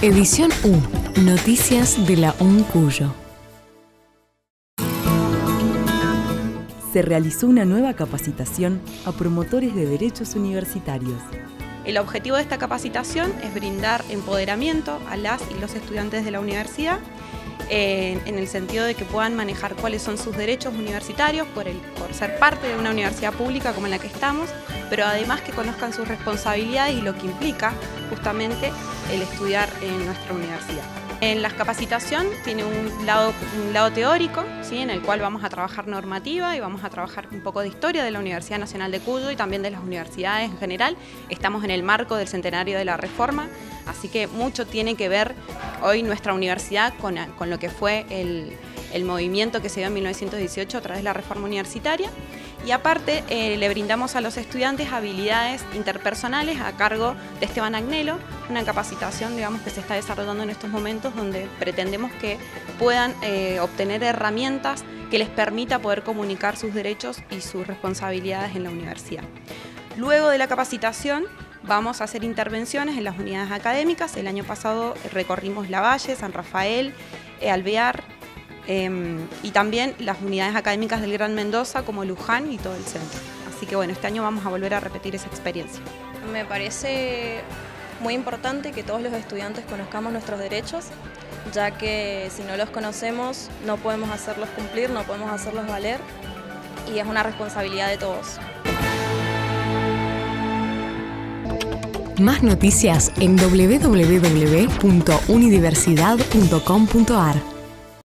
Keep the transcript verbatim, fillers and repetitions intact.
Edición U. Noticias de la U N Cuyo. Se realizó una nueva capacitación a promotores de derechos universitarios. El objetivo de esta capacitación es brindar empoderamiento a las y los estudiantes de la universidad eh, en el sentido de que puedan manejar cuáles son sus derechos universitarios por, el, por ser parte de una universidad pública como en la que estamos, pero además que conozcan sus responsabilidades y lo que implica justamente el estudiar en nuestra universidad. En la capacitación tiene un lado, un lado teórico, ¿sí?, en el cual vamos a trabajar normativa y vamos a trabajar un poco de historia de la Universidad Nacional de Cuyo y también de las universidades en general. Estamos en el marco del centenario de la Reforma, así que mucho tiene que ver hoy nuestra universidad con, con lo que fue el, el movimiento que se dio en mil novecientos dieciocho a través de la Reforma Universitaria. Y aparte eh, le brindamos a los estudiantes habilidades interpersonales a cargo de Esteban Agnello, una capacitación, digamos, que se está desarrollando en estos momentos donde pretendemos que puedan eh, obtener herramientas que les permita poder comunicar sus derechos y sus responsabilidades en la universidad. Luego de la capacitación vamos a hacer intervenciones en las unidades académicas. El año pasado recorrimos Lavalle, San Rafael, eh, Alvear, Eh, y también las unidades académicas del Gran Mendoza como Luján y todo el centro. Así que bueno, este año vamos a volver a repetir esa experiencia. Me parece muy importante que todos los estudiantes conozcamos nuestros derechos, ya que si no los conocemos no podemos hacerlos cumplir, no podemos hacerlos valer y es una responsabilidad de todos. Más noticias en doble u doble u doble u punto unidiversidad punto com punto ar.